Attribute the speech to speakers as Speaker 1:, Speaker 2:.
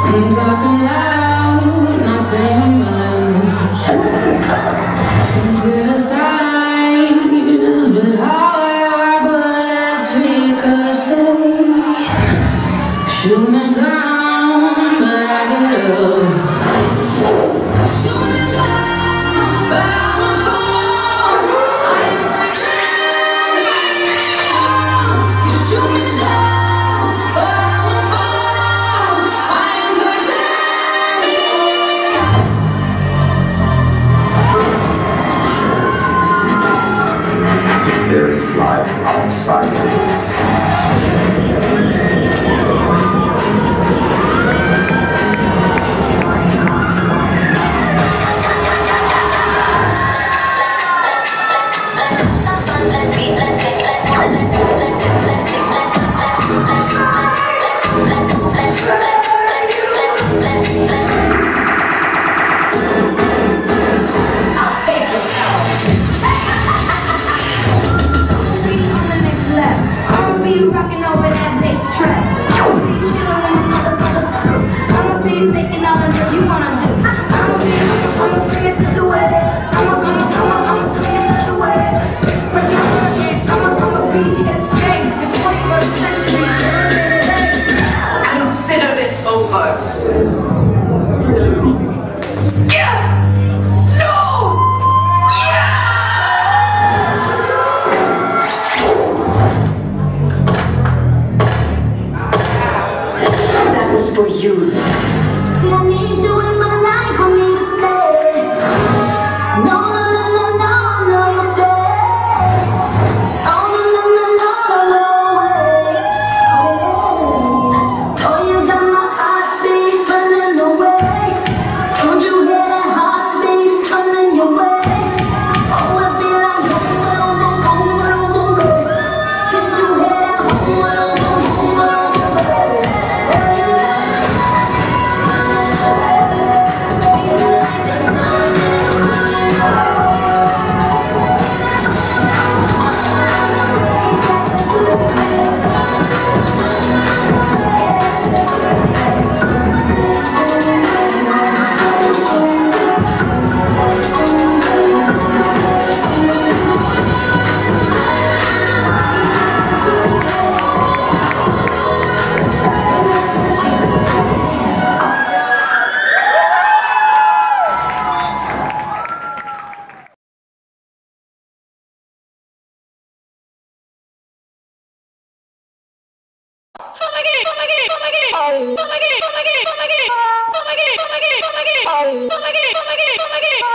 Speaker 1: I'm talking loud, not saying much. Criticize, but how our bullets ricochet. Shoot me down, but I get up. Shoot me down, but I won't fall. I am titanium. You shoot me down, but I won't fall. I am titanium.
Speaker 2: If there is life outside this,
Speaker 3: rocking over that bass track. I'ma be chillin' with my mother. I'ma be making all the noise you wanna do. I'ma swing it this way. I'ma swing it this way. Spread my work, I'ma be here to stay. The 21st century till today.
Speaker 4: Consider this over.
Speaker 3: For you. I need you in my life for me to stay. No, you'll stay. Oh, no way. Oh, you got my heartbeat running away. Don't you hear that heartbeat coming your way? Oh, it be like boom, baby. Can't you hear that boom, baby? Oh my God.